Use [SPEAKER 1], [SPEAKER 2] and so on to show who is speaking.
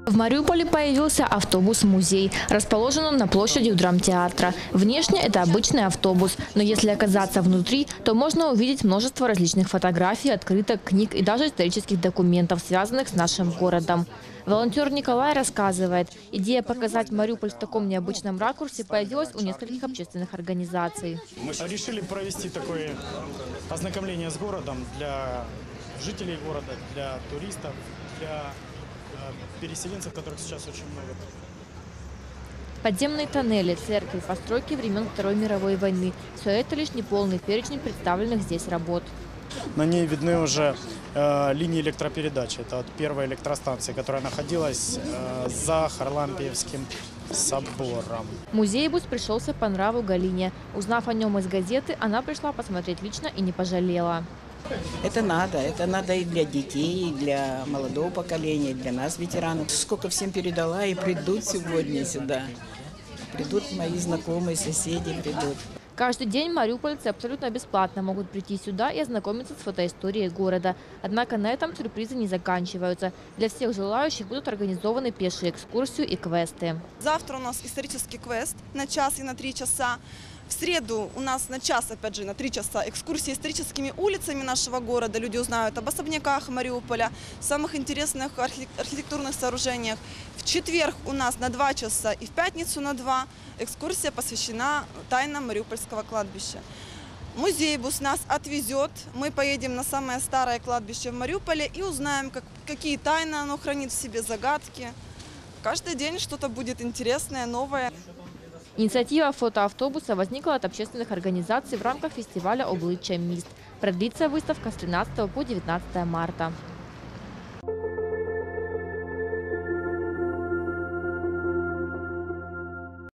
[SPEAKER 1] В Мариуполе появился автобус-музей. Расположен он на площади у драмтеатра. Внешне это обычный автобус, но если оказаться внутри, то можно увидеть множество различных фотографий, открыток, книг и даже исторических документов, связанных с нашим городом. Волонтер Николай рассказывает, идея показать Мариуполь в таком необычном ракурсе появилась у нескольких общественных организаций.
[SPEAKER 2] Мы решили провести такое ознакомление с городом для жителей города, для туристов, для переселенцев, которых сейчас очень много.
[SPEAKER 1] Подземные тоннели, церкви, постройки времен Второй мировой войны – все это лишь неполный перечень представленных здесь работ.
[SPEAKER 2] На ней видны уже линии электропередачи. Это от первой электростанции, которая находилась за Харлампиевским собором.
[SPEAKER 1] Музейбус пришелся по нраву Галине. Узнав о нем из газеты, она пришла посмотреть лично и не пожалела.
[SPEAKER 3] Это надо и для детей, и для молодого поколения, и для нас, ветеранов. Сколько всем передала, и придут сегодня сюда. Придут мои знакомые, соседи придут.
[SPEAKER 1] Каждый день мариупольцы абсолютно бесплатно могут прийти сюда и ознакомиться с фотоисторией города. Однако на этом сюрпризы не заканчиваются. Для всех желающих будут организованы пешие экскурсии и квесты.
[SPEAKER 4] Завтра у нас исторический квест на час и на 3 часа. В среду у нас на час, опять же, на 3 часа экскурсии историческими улицами нашего города. Люди узнают об особняках Мариуполя, самых интересных архитектурных сооружениях. В четверг у нас на 2 часа и в пятницу на 2 экскурсия посвящена тайнам Мариупольского кладбища. Музейбус нас отвезет. Мы поедем на самое старое кладбище в Мариуполе и узнаем, какие тайны оно хранит в себе, загадки. Каждый день что-то будет интересное, новое.
[SPEAKER 1] Инициатива фотоавтобуса возникла от общественных организаций в рамках фестиваля «Обличчя міст». Продлится выставка с 13 по 19 марта.